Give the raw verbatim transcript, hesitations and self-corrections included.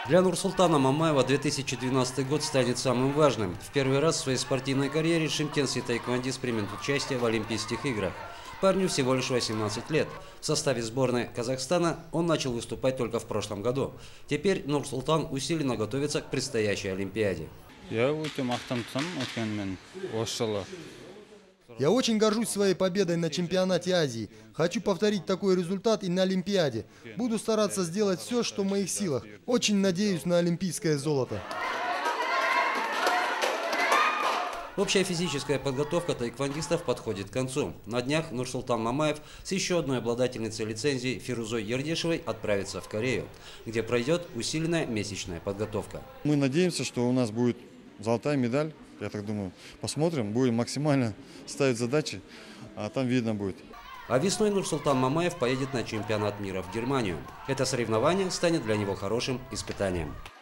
Для Нурсултана Мамаева две тысячи двенадцатый год станет самым важным. В первый раз в своей спортивной карьере шымкентский таэквондист примет участие в Олимпийских играх. Парню всего лишь восемнадцать лет. В составе сборной Казахстана он начал выступать только в прошлом году. Теперь Нурсултан усиленно готовится к предстоящей Олимпиаде. Я очень горжусь своей победой на чемпионате Азии. Хочу повторить такой результат и на Олимпиаде. Буду стараться сделать все, что в моих силах. Очень надеюсь на олимпийское золото. Общая физическая подготовка таэквондистов подходит к концу. На днях Нурсултан Мамаев с еще одной обладательницей лицензии Фирузой Ердешевой отправится в Корею, где пройдет усиленная месячная подготовка. Мы надеемся, что у нас будет золотая медаль. Я так думаю. Посмотрим, будем максимально ставить задачи, а там видно будет. А весной Нурсултан Мамаев поедет на чемпионат мира в Германию. Это соревнование станет для него хорошим испытанием.